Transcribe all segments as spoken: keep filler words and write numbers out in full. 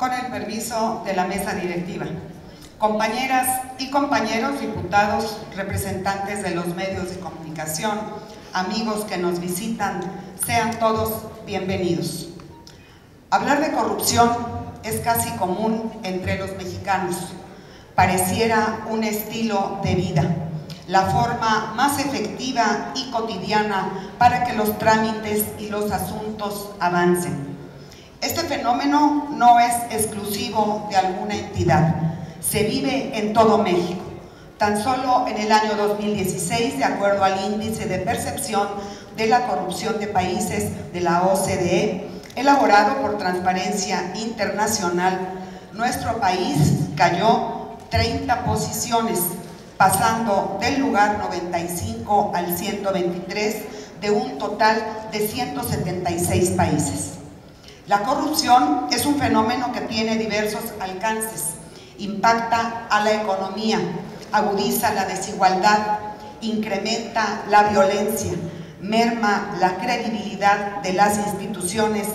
Con el permiso de la mesa directiva. Compañeras y compañeros diputados, representantes de los medios de comunicación, amigos que nos visitan, sean todos bienvenidos. Hablar de corrupción es casi común entre los mexicanos. Pareciera un estilo de vida, la forma más efectiva y cotidiana para que los trámites y los asuntos avancen. Este fenómeno no es exclusivo de alguna entidad, se vive en todo México. Tan solo en el año dos mil dieciséis, de acuerdo al índice de percepción de la corrupción de países de la O C D E, elaborado por Transparencia Internacional, nuestro país cayó treinta posiciones, pasando del lugar noventa y cinco al ciento veintitrés de un total de ciento setenta y seis países. La corrupción es un fenómeno que tiene diversos alcances, impacta a la economía, agudiza la desigualdad, incrementa la violencia, merma la credibilidad de las instituciones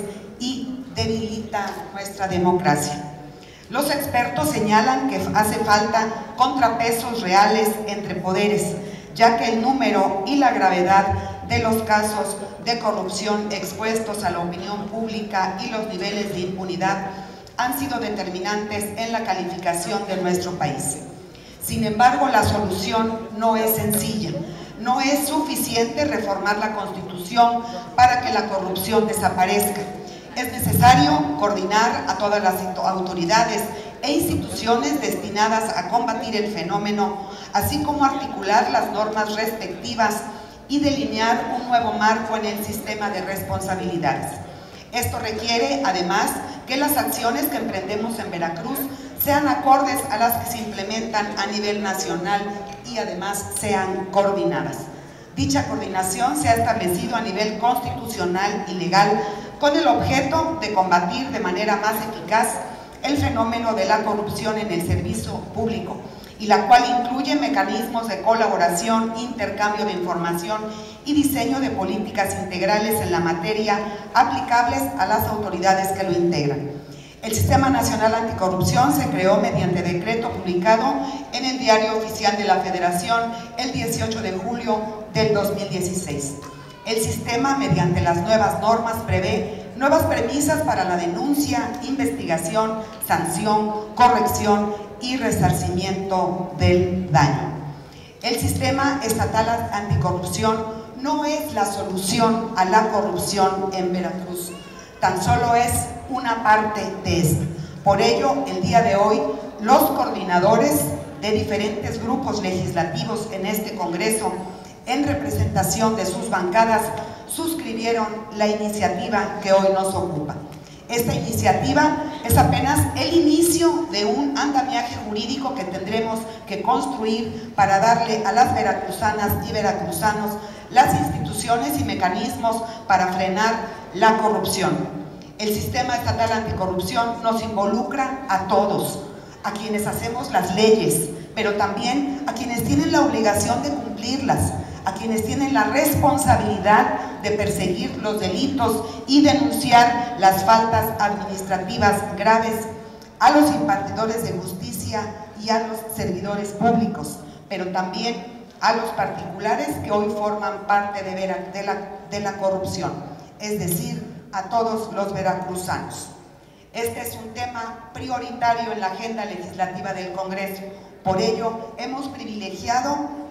y debilita nuestra democracia. Los expertos señalan que hace falta contrapesos reales entre poderes, ya que el número y la gravedad de los casos de corrupción expuestos a la opinión pública y los niveles de impunidad han sido determinantes en la calificación de nuestro país. Sin embargo, la solución no es sencilla. No es suficiente reformar la Constitución para que la corrupción desaparezca. Es necesario coordinar a todas las autoridades e instituciones destinadas a combatir el fenómeno, así como articular las normas respectivas y delinear un nuevo marco en el sistema de responsabilidades. Esto requiere, además, que las acciones que emprendemos en Veracruz sean acordes a las que se implementan a nivel nacional y además sean coordinadas. Dicha coordinación se ha establecido a nivel constitucional y legal con el objeto de combatir de manera más eficaz el fenómeno de la corrupción en el servicio público, y la cual incluye mecanismos de colaboración, intercambio de información y diseño de políticas integrales en la materia aplicables a las autoridades que lo integran. El Sistema Nacional Anticorrupción se creó mediante decreto publicado en el Diario Oficial de la Federación el dieciocho de julio del dos mil dieciséis. El sistema, mediante las nuevas normas, prevé nuevas premisas para la denuncia, investigación, sanción, corrección y resarcimiento del daño. El Sistema Estatal Anticorrupción no es la solución a la corrupción en Veracruz, tan solo es una parte de esta. Por ello, el día de hoy, los coordinadores de diferentes grupos legislativos en este Congreso, en representación de sus bancadas, suscribieron la iniciativa que hoy nos ocupa. Esta iniciativa es apenas el inicio de un andamiaje jurídico que tendremos que construir para darle a las veracruzanas y veracruzanos las instituciones y mecanismos para frenar la corrupción. El Sistema Estatal Anticorrupción nos involucra a todos, a quienes hacemos las leyes, pero también a quienes tienen la obligación de cumplirlas, a quienes tienen la responsabilidad de perseguir los delitos y denunciar las faltas administrativas graves, a los impartidores de justicia y a los servidores públicos, pero también a los particulares que hoy forman parte de, Vera, de, la, de la corrupción, es decir, a todos los veracruzanos. Este es un tema prioritario en la agenda legislativa del Congreso. Por ello, hemos privilegiado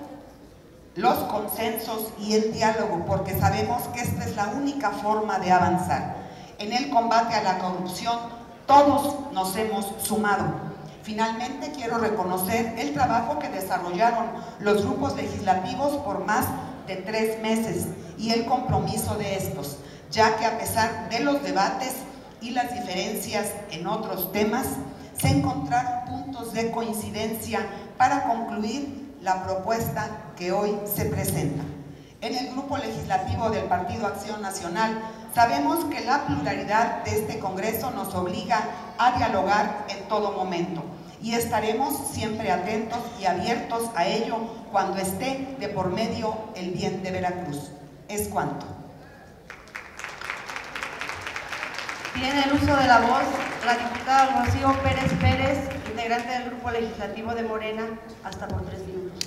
los consensos y el diálogo, porque sabemos que esta es la única forma de avanzar. En el combate a la corrupción, todos nos hemos sumado. Finalmente, quiero reconocer el trabajo que desarrollaron los grupos legislativos por más de tres meses y el compromiso de estos, ya que a pesar de los debates y las diferencias en otros temas, se encontraron puntos de coincidencia para concluir la propuesta que hoy se presenta. En el Grupo Legislativo del Partido Acción Nacional sabemos que la pluralidad de este Congreso nos obliga a dialogar en todo momento y estaremos siempre atentos y abiertos a ello cuando esté de por medio el bien de Veracruz. Es cuanto. Tiene el uso de la voz la diputada Rocío Pérez Pérez, integrante del Grupo Legislativo de Morena, hasta por tres minutos.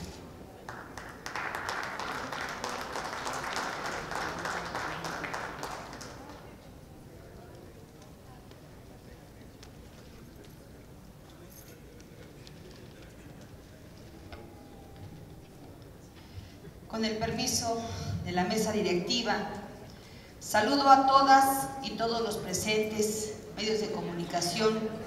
Con el permiso de la mesa directiva, saludo a todas y todos los presentes, medios de comunicación,